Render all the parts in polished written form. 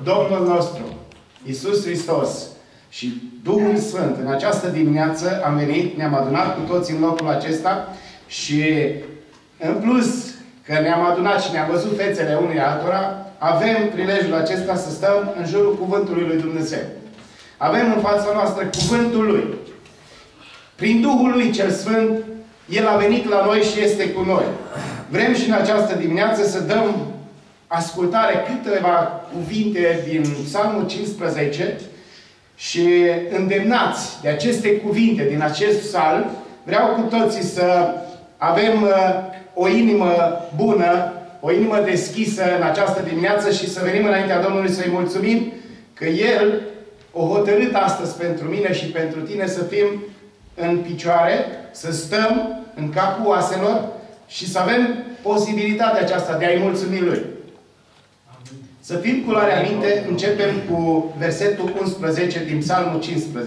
Domnul nostru, Iisus Hristos și Duhul Sfânt, în această dimineață am venit, ne-am adunat cu toți în locul acesta și în plus că ne-am adunat și ne-am văzut fețele unui altora, avem prilejul acesta să stăm în jurul Cuvântului lui Dumnezeu. Avem în fața noastră Cuvântul Lui. Prin Duhul Lui cel Sfânt, El a venit la noi și este cu noi. Vrem și în această dimineață să dăm ascultare câteva cuvinte din Psalmul 15 și îndemnați de aceste cuvinte din acest psalm, vreau cu toții să avem o inimă bună, o inimă deschisă în această dimineață și să venim înaintea Domnului să-i mulțumim că El o hotărât astăzi pentru mine și pentru tine să fim în picioare, să stăm în capul oaselor și să avem posibilitatea aceasta de a-i mulțumi Lui. Să fim cu luarea minte, începem cu versetul 11 din Psalmul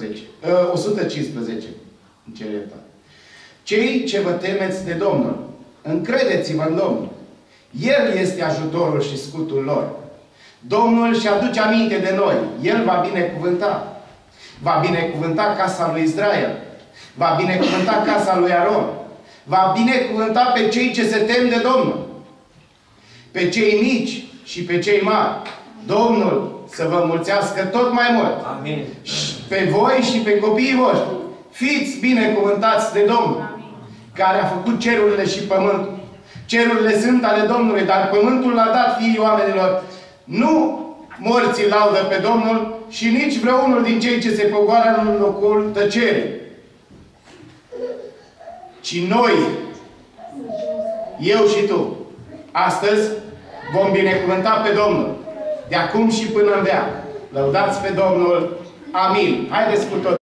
115. Cei ce vă temeți de Domnul, încredeți-vă în Domnul. El este ajutorul și scutul lor. Domnul își aduce aminte de noi. El va binecuvânta. Va binecuvânta casa lui Israel. Va binecuvânta casa lui Aron. Va binecuvânta pe cei ce se tem de Domnul. Pe cei mici și pe cei mari. Domnul să vă mulțească tot mai mult. Amin. Pe voi și pe copiii voștri. Fiți binecuvântați de Domnul, care a făcut cerurile și pământul. Cerurile sunt ale Domnului, dar pământul l-a dat fiii oamenilor. Nu morții laudă pe Domnul și nici vreunul din cei ce se pogoară în locul tăcerii. Ci noi, eu și tu, astăzi vom binecuvânta pe Domnul. De acum și până în veac. Lăudați pe Domnul. Amin. Haideți cu toți.